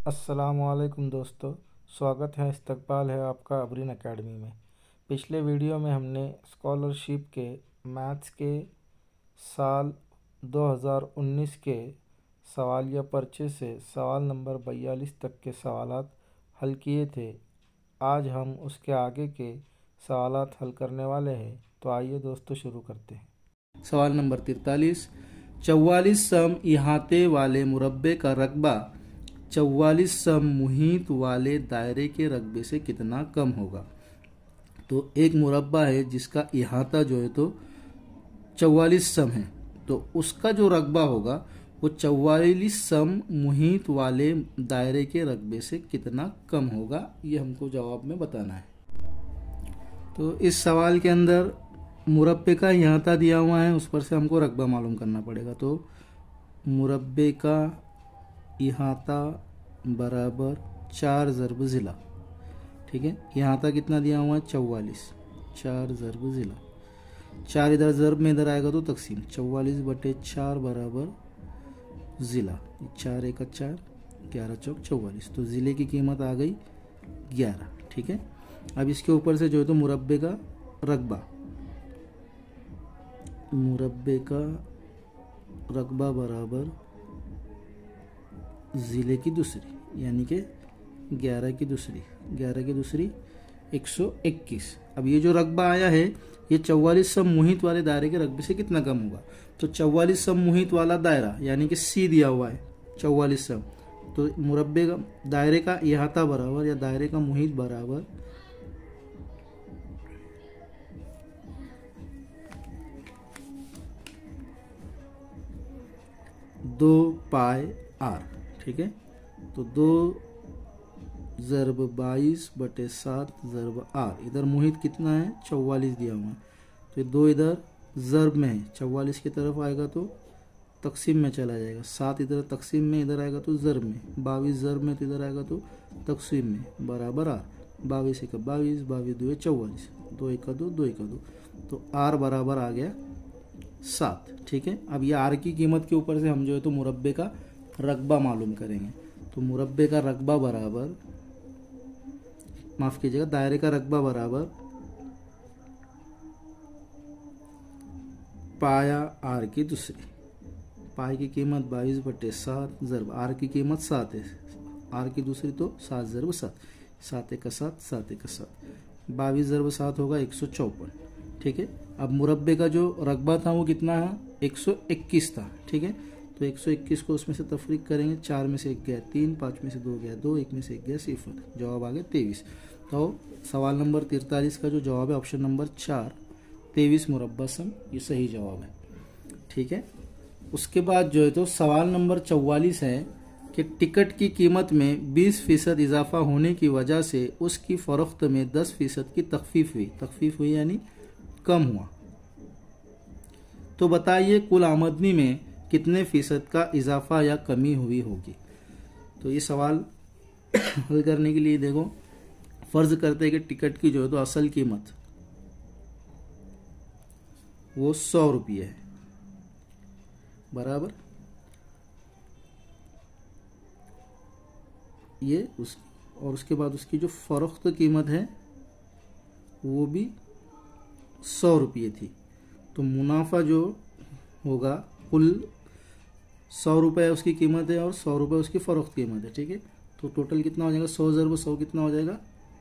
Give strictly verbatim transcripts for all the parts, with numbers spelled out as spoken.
अस्सलामुअलैकुम दोस्तों, स्वागत है, इस्तकबाल है आपका अबरीन एकेडमी में। पिछले वीडियो में हमने स्कॉलरशिप के मैथ्स के साल दो हज़ार उन्नीस के सवालिया पर्चे से सवाल नंबर बयालीस तक के सवालात हल किए थे। आज हम उसके आगे के सवालात हल करने वाले हैं, तो आइए दोस्तों शुरू करते हैं। सवाल नंबर तैंतालीस, चौवालीस सम इहाते वाले मुरब्बे का रकबा चौवालीस सम मुहीत वाले दायरे के रकबे से कितना कम होगा। तो एक मुरब्बा है जिसका इहाता जो है तो चौवालीस सम है, तो उसका जो रकबा होगा वो चौवालीस सम मुहीत वाले दायरे के रकबे से कितना कम होगा, ये हमको जवाब में बताना है। तो इस सवाल के अंदर मुरब्बे का इहाता दिया हुआ है, उस पर से हमको रकबा मालूम करना पड़ेगा। तो मुरब्बे का इहाता बराबर चार ज़रब ज़िला, ठीक है। इहाता कितना दिया हुआ है चौवालीस, चार ज़रब ज़िला, चार इधर ज़रब में इधर आएगा तो तकसीम, चौवालीस बटे चार बराबर ज़िला, चार एक चार, ग्यारह चौक चौवालीस, तो ज़िले की कीमत आ गई ग्यारह, ठीक है। अब इसके ऊपर से जो है तो मुरब्बे का रकबा, मुरब्बे का रकबा बराबर ज़िले की दूसरी, यानी कि ग्यारह की दूसरी, ग्यारह की दूसरी एक सौ इक्कीस। अब ये जो रकबा आया है ये चौवालीस सम मुहित वाले दायरे के रकबे से कितना कम होगा। तो चौवालीस सम मुहित वाला दायरा यानी कि सी दिया हुआ है चौवालीस सम, तो मुरब्बे का दायरे का इहाता बराबर या दायरे का मुहित बराबर दो पाए आर, ठीक है। तो दो ज़रब बाईस बटे सात ज़रब आर, इधर मुहित कितना है चौवालीस दिया हुआ है, तो दो इधर ज़रब में है, चौवालीस की तरफ आएगा तो तकसीम में चला जाएगा, सात इधर तकसीम में इधर आएगा तो ज़रब में, बाईस ज़रब में तो इधर आएगा तो तकसीम में, बराबर आर, बाईस एक बाईस, बाईस दो चौवालीस, दो एक दो, दो एक दो, तो आर बराबर आ गया सात, ठीक है। अब ये आर की कीमत के ऊपर से हम जो है तो मुरब्बे का रकबा मालूम करेंगे। तो मुरब्बे का रकबा बराबर, माफ कीजिएगा, दायरे का रकबा बराबर पाया आर की दूसरी, पाई की कीमत बाईस बटे सात ज़रब आर की कीमत सात है, आर की दूसरी तो सात ज़रब सात, सात एक सात, सात एक सात, बाईस ज़रब सात होगा एक सौ चौपन, ठीक है। अब मुरब्बे का जो रकबा था वो कितना है एक सौ इक्कीस था, ठीक है। तो एक सौ इक्कीस को उसमें से तफरीक करेंगे, चार में से एक गया तीन, पाँच में से दो गया दो, एक में से एक गया सिफर, जवाब आ गया तेईस। तो सवाल नंबर तैंतालीस का जो जवाब है ऑप्शन नंबर चार, तेईस मुरब्बा सम, ये सही जवाब है, ठीक है। उसके बाद जो है तो सवाल नंबर चौवालीस है कि टिकट की कीमत में बीस फीसद इजाफा होने की वजह से उसकी फ़रोख्त में दस फीसद की तखफीफ हुई, तखफीफ हुई यानी कम हुआ, तो बताइए कुल आमदनी में कितने फीसद का इजाफा या कमी हुई होगी। तो ये सवाल हल करने के लिए देखो, फर्ज करते हैं कि टिकट की जो है तो असल कीमत वो सौ रुपये है, बराबर ये उस और उसके बाद उसकी जो फरोख्त कीमत है वो भी सौ रुपये थी, तो मुनाफा जो होगा कुल सौ रुपये उसकी कीमत है और सौ रुपये उसकी फ़रोख्त कीमत है, ठीक है। तो टोटल कितना हो जाएगा, सौ ज़रब सौ कितना हो जाएगा,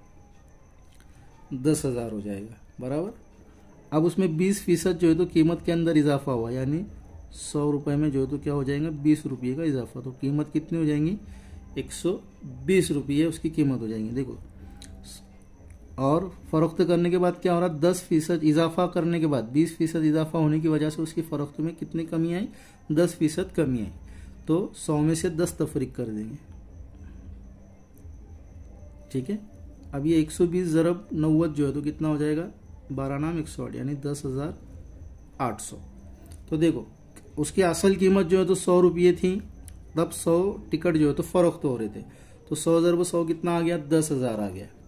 दस हज़ार हो जाएगा, बराबर। अब उसमें बीस फीसद जो है तो कीमत के अंदर इजाफा हुआ, यानी सौ रुपये में जो है तो क्या हो जाएगा बीस रुपये का इजाफा, तो कीमत कितनी हो जाएंगी एक सौ बीस रुपये उसकी कीमत हो जाएंगी। देखो, और फ़रोख्त करने के बाद क्या हो रहा है, दस फीसद इजाफा करने के बाद बीस फीसद इजाफा होने की वजह से उसकी फ़रोख्त में कितनी कमी आई, दस फीसद कमी आई, तो सौ में से दस तफरीक कर देंगे, ठीक है। अब ये एक सौ बीस ज़रब नव्वद जो है तो कितना हो जाएगा, बारह नाम एक सौ आठ, यानी दस हज़ार आठ सौ। तो देखो उसकी असल कीमत जो है तो सौ रुपये थी, तब सौ टिकट जो है तो फ़रोख्त हो रहे थे, तो सौ ज़रब सौ कितना आ गया, दस हज़ार आ गया,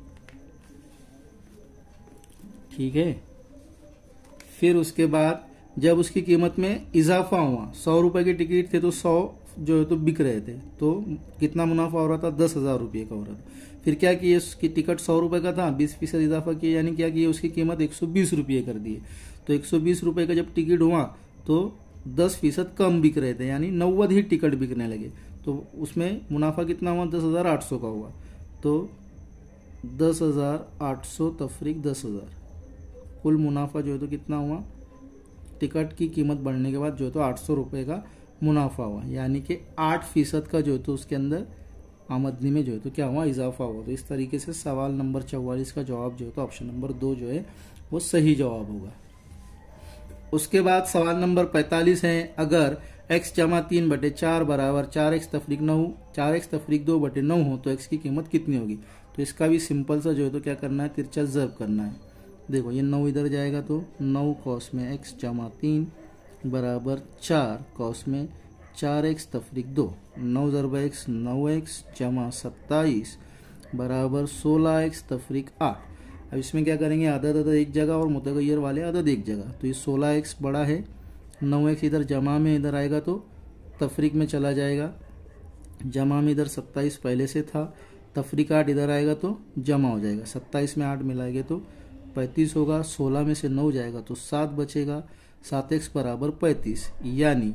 ठीक है। फिर उसके बाद जब उसकी कीमत में इजाफा हुआ, सौ रुपए के टिकट थे तो सौ जो है तो बिक रहे थे, तो कितना मुनाफा हो रहा था, दस हजार रुपये का हो रहा था। फिर क्या किए, उसकी टिकट सौ रुपए का था, बीस फीसद इजाफा किया, यानी क्या किए, उसकी कीमत एक सौ बीस रुपये कर दिए। तो एक सौ बीस रुपये का जब टिकट हुआ तो दस फीसद कम बिक रहे थे, यानी नव्वद ही टिकट बिकने लगे। तो उसमें मुनाफा कितना हुआ, दस हजार आठ सौ का हुआ। तो दस हजार आठ सौ तफरीक दस हजार, कुल मुनाफा जो है तो कितना हुआ, टिकट की कीमत बढ़ने के बाद जो है तो आठ सौ रुपये का मुनाफा हुआ, यानी कि आठ फीसद का जो है तो उसके अंदर आमदनी में जो है तो क्या हुआ, इजाफा हुआ। तो इस तरीके से सवाल नंबर चौवालीस का जवाब जो है तो ऑप्शन नंबर दो जो है वो सही जवाब होगा। उसके बाद सवाल नंबर पैंतालीस है, अगर x जमा तीन बटे चार बराबर चार एक्स तफरीक नौ, चार एक्स तफरीक दो बटे नौ हो तो x की कीमत कितनी होगी। तो इसका भी सिंपल सा जो है तो क्या करना है, तिरछा ज़र्ब करना है। देखो ये नौ इधर जाएगा तो नौ कॉस में x जमा तीन बराबर चार कॉस में चार एक्स तफरीक दो, नौ ज़रब एक्स नौ एक्स जमा सत्ताईस बराबर सोलह एक्स तफरीक आठ। अब इसमें क्या करेंगे, अदद अदद एक जगह और मुतगय्यर वाले अदद एक जगह। तो ये सोलह एक्स बड़ा है, नौ एक्स इधर जमा में इधर आएगा तो तफरीक में चला जाएगा, जमा में इधर सत्ताईस पहले से था, तफरीक आठ इधर आएगा तो जमा हो जाएगा, सत्ताईस में आठ मिलाएंगे तो पैंतीस होगा, सोलह में से नौ जाएगा तो सात बचेगा, सात एक्स बराबर पैंतीस, यानी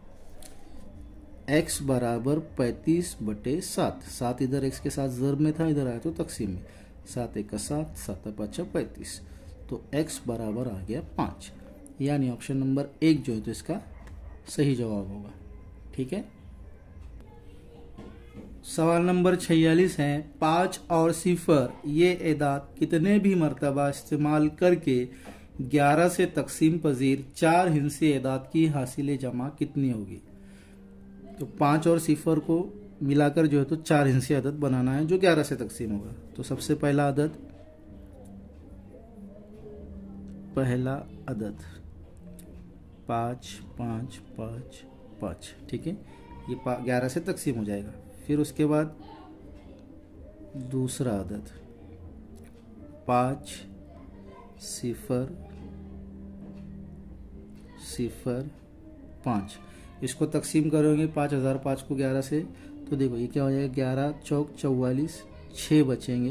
x बराबर पैंतीस बटे सात। सात इधर x के साथ ज़र्ब में था, इधर आया तो तकसीम में, सात एक का सात, सात पाँच पैंतीस, तो x बराबर आ गया पाँच, यानी ऑप्शन नंबर एक जो है तो इसका सही जवाब होगा। ठीक है। सवाल नंबर छियालीस है, पाँच और सिफर ये एदाद कितने भी मरतबा इस्तेमाल करके ग्यारह से तकसीम पजीर चार हिस्से एदाद की हासिल जमा कितनी होगी। तो पाँच और सिफर को मिलाकर जो है तो चार हिस्से अदद बनाना है जो ग्यारह से तकसीम होगा। तो सबसे पहला अदद पहला अदद पाँच पाँच पाँच पाँच, ठीक है, ये ग्यारह से तकसीम हो जाएगा। फिर उसके बाद दूसरा अदद पाँच सिफर सिफर पाँच, इसको तकसीम करोगे पाँच हज़ार पाँच को ग्यारह से, तो देखो ये क्या हो जाएगा, ग्यारह चौक चौवालीस, छः बचेंगे,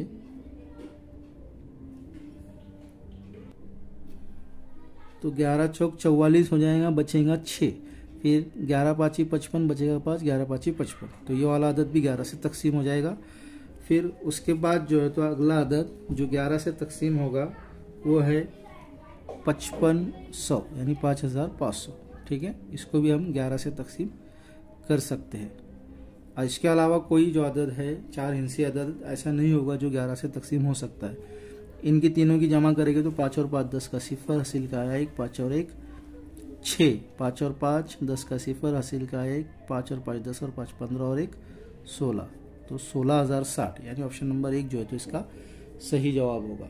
तो ग्यारह चौक चौवालीस हो जाएगा, बचेगा छः, फिर ग्यारह पाँची पचपन बचेगा पाँच, ग्यारह पाँची पचपन, तो ये वाला अदद भी ग्यारह से तकसीम हो जाएगा। फिर उसके बाद जो है तो अगला अदद जो ग्यारह से तकसीम होगा वो है पचपन सौ, यानी पाँच हज़ार पाँच सौ, ठीक है, इसको भी हम ग्यारह से तकसीम कर सकते हैं। और इसके अलावा कोई जो अदद है चार हिस्से अदद ऐसा नहीं होगा जो ग्यारह से तकसीम हो सकता है। इनकी तीनों की जमा करेंगे तो पाँच और पाँच दस का सिफर हासिल का आया एक, पाँच और एक छः, पाँच और पाँच दस का सिफर हासिल का आया एक, पाँच और पाँच दस और पाँच पंद्रह और एक सोलह, तो सोलह हज़ार साठ, यानी ऑप्शन नंबर एक जो है तो इसका सही जवाब होगा।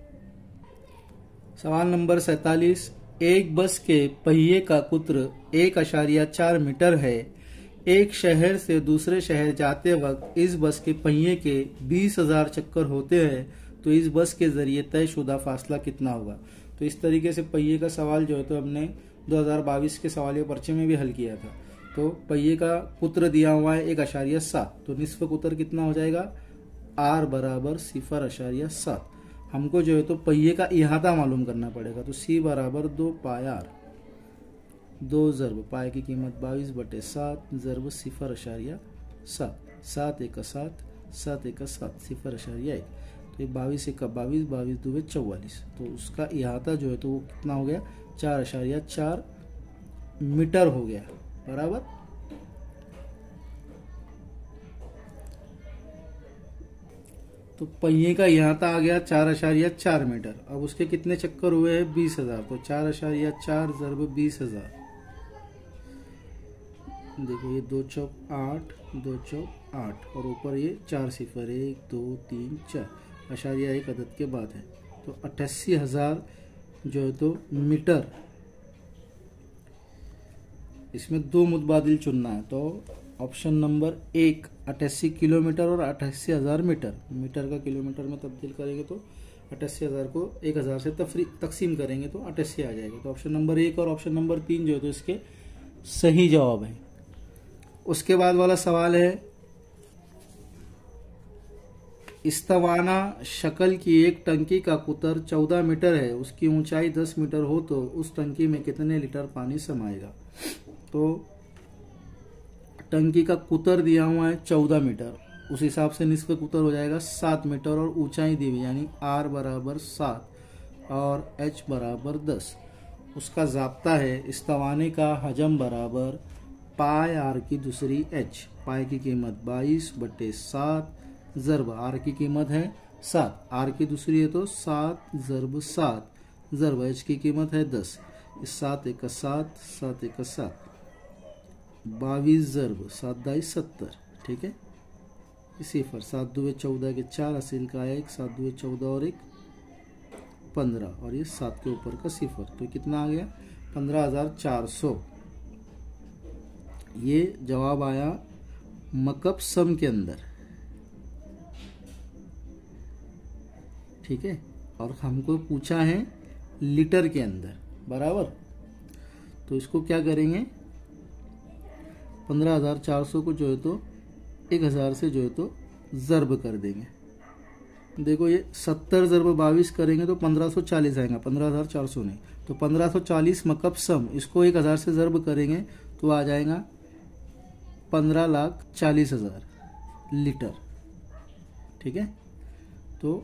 सवाल नंबर सैतालीस, एक बस के पहिए का कुत्र एक अशारिया चार मीटर है। एक शहर से दूसरे शहर जाते वक्त इस बस के पहिए के बीस हजार चक्कर होते हैं, तो इस बस के जरिए तयशुदा फासला कितना होगा। तो इस तरीके से पहिए का सवाल जो है तो हमने दो हज़ार बाईस के सवालिया पर्चे में भी हल किया था। तो पहिए का कुत्र दिया हुआ है एक अशारिया सात, तो निस्फ कुत्र कितना हो जाएगा, आर बराबर सिफर अशारिया सात। हमको जो है तो पहिए का इहाता मालूम करना पड़ेगा, तो सी बराबर दो पाय आर, दो ज़रब पाए की कीमत बाईस बटे सात ज़रब सिफर अशारिया सात, सात एक का सात, सात एक का सात, सिफर अशारिया एक, तो ये बाईस एक का बाईस, बाईस दो चौवालीस, तो उसका इहाता जो है तो वो कितना हो गया, चार अशारिया चार मीटर हो गया, बराबर। तो पहिए का इहाता आ गया चार अशारिया चार मीटर। अब उसके कितने चक्कर हुए हैं, बीस हजार, तो चार अशारिया चार ज़रब बीस हजार, देखो ये दो चौक आठ, दो चौक आठ, और ऊपर ये चार सिफर, एक दो तीन चार, अशारिया एक अदद के बाद है, तो अट्ठासी हजार जो है तो मीटर। इसमें दो मुतबादिल चुनना है, तो ऑप्शन नंबर एक अट्ठासी किलोमीटर और अट्ठासी हजार मीटर, मीटर का किलोमीटर में तब्दील करेंगे तो अट्ठासी हज़ार को एक हज़ार से तफरी तकसीम करेंगे तो अट्ठासी आ जाएगा। तो ऑप्शन नंबर एक और ऑप्शन नंबर तीन जो है तो इसके सही जवाब है। उसके बाद वाला सवाल है, इस्तवाना शक्ल की एक टंकी का कुतर चौदह मीटर है, उसकी ऊंचाई दस मीटर हो तो उस टंकी में कितने लीटर पानी समाएगा। तो टंकी का कुतर दिया हुआ है चौदह मीटर, उस हिसाब से निस्फ कुतर हो जाएगा सात मीटर और ऊंचाई दी हुई यानी आर बराबर सात और एच बराबर दस। उसका जाब्ता है इस्तवाने का हजम बराबर पाई आर की दूसरी एच। पाई की कीमत बाईस बटे सात ज़र्ब आर की कीमत है सात, आर की दूसरी है तो सात ज़र्ब सात ज़र्ब एच की कीमत है दस। इस सात एक सात, सात एक सात, बाईस ज़र्ब सात दाई सत्तर। ठीक है, इसी पर सात दुए चौदह के चार, असील का एक, सात दुए चौदह और एक पंद्रह और ये सात के ऊपर का सिफर, तो कितना आ गया पंद्रह हजार चार सौ। ये जवाब आया मकब सम के अंदर। ठीक है, और हमको पूछा है लीटर के अंदर बराबर। तो इसको क्या करेंगे, पंद्रह हजार चार सौ को जो है तो एक हजार से जो है तो ज़र्ब कर देंगे। देखो ये सत्तर ज़र्ब बाईस करेंगे तो पंद्रह सौ चालीस आएगा, पंद्रह हजार चार सौ नहीं तो पंद्रह सौ चालीस मकब सम, इसको एक हजार से ज़र्ब करेंगे तो आ जाएगा पंद्रह लाख चालीस हजार लीटर। ठीक है, तो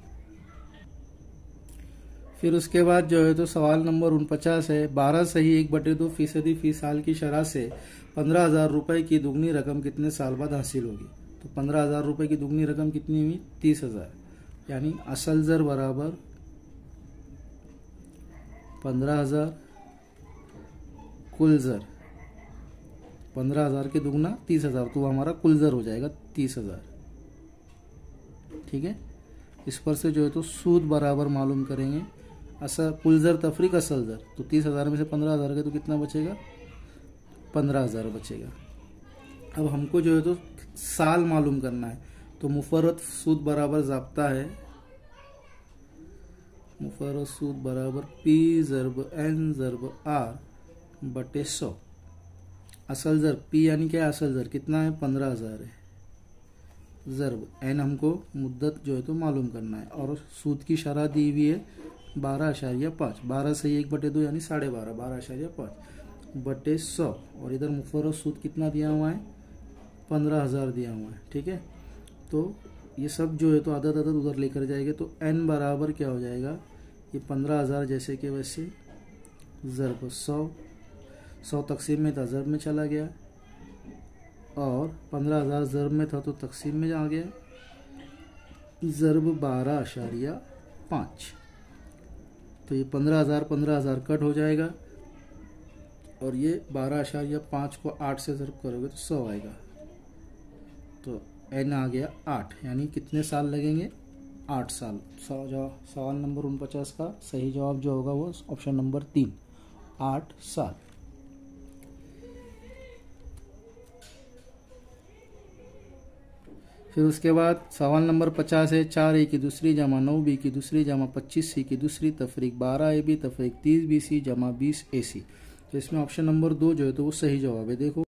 फिर उसके बाद जो है तो सवाल नंबर उनपचास है, बारह सही एक बटे दो फीसदी फी साल की शरह से पंद्रह हजार रुपए की दुगनी रकम कितने साल बाद हासिल होगी। तो पंद्रह हजार रुपए की दुगनी रकम कितनी हुई, तीस हजार, यानी असल ज़र बराबर पंद्रह हजार कुल ज़र, पंद्रह हजार के दुगना तीस हजार तो हमारा कुल ज़र हो जाएगा तीस हजार। ठीक है, इस पर से जो है तो सूद बराबर मालूम करेंगे, असल कुल ज़र तफरीक असल ज़र, तो तीस हजार में से पंद्रह हजार गए तो कितना बचेगा, पंद्रह हजार बचेगा। अब हमको जो है तो साल मालूम करना है, तो मुफर्रत सूद बराबर जाब्ता है, मुफर्रत सूद बराबर पी ज़र्ब एन ज़र्ब आर बटे सौ। असल ज़र पी यानी क्या, असल ज़र कितना है पंद्रह हजार है, ज़र्ब एन हमको मुद्दत जो है तो मालूम करना है, और सूद की शरह दी हुई है बारह अशारिया पाँच, बारह से एक बटे दो यानी साढ़े बारह, बारह अशारिया पाँच बटे सौ, और इधर मुफर्रत सूद कितना दिया हुआ है पंद्रह हजार दिया हुआ है। ठीक है, तो ये सब जो है तो अदद अदद उधर लेकर जाएंगे तो एन बराबर क्या हो जाएगा, ये पंद्रह हजार जैसे कि वैसे ज़र्ब सौ, सौ तकसीम में था ज़र्ब में चला गया, और पंद्रह हजार ज़र्ब में था तो तकसीम में आ गया, ज़र्ब बारह अशारिया पाँच, तो ये पंद्रह हजार पंद्रह हजार कट हो जाएगा, और ये बारह अशारिया पाँच को आठ से ज़र्ब करोगे तो सौ आएगा, तो एन आ गया आठ, यानी कितने साल लगेंगे, आठ साल। सवाल नंबर उनपचास का सही जवाब जो होगा वो ऑप्शन नंबर तीन, आठ साल। फिर उसके बाद सवाल नंबर पचास है, चार ए की दूसरी जमा नौ बी की दूसरी जमा पच्चीस सी की दूसरी तफरीक बारह ए बी तफरीक तीस बी सी जमा बीस ए सी। तो इसमें ऑप्शन नंबर दो जो है तो वो सही जवाब है। देखो